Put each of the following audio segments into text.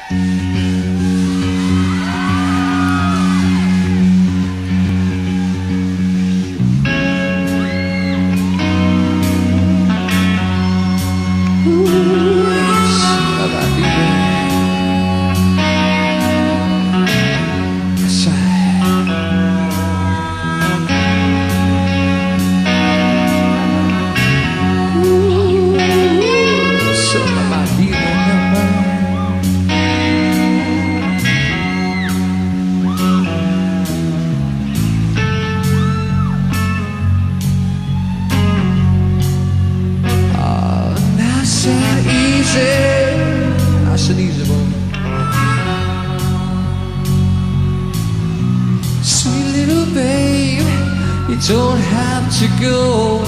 Don't have to go,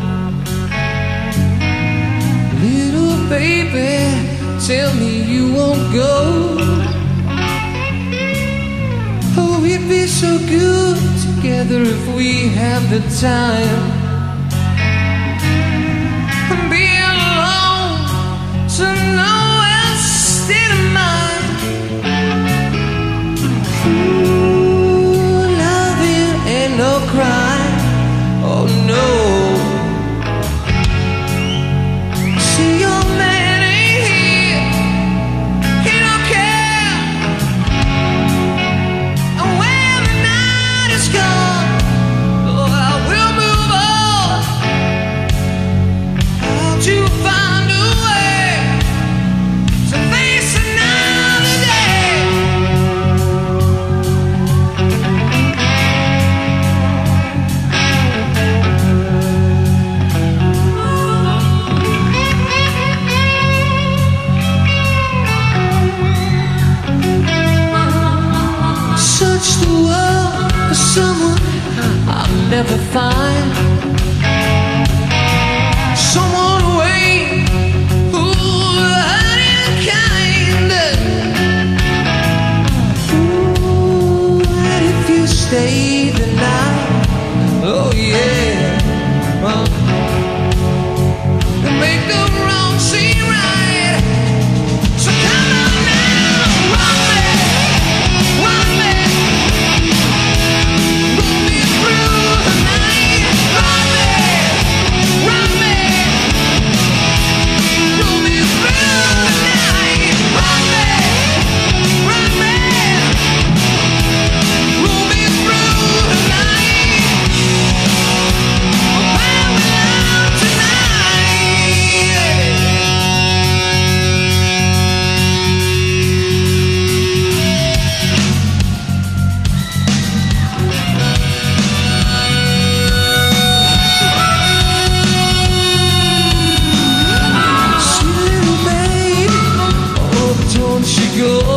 little baby, tell me you won't go. Oh, we'd be so good together if we had the time. And be alone to know our state of mind. Ooh, loving ain't no crime. Oh no. See, your man ain't here. He don't care. And when the night is gone, oh, I will move on. How'd you find a way to face another day? Search the world for someone I'll never find. Someone wait who'll hurt in kind. Ooh, and if you stay the night, oh yeah, and make the wrong seem right. So come on now, run me. Go.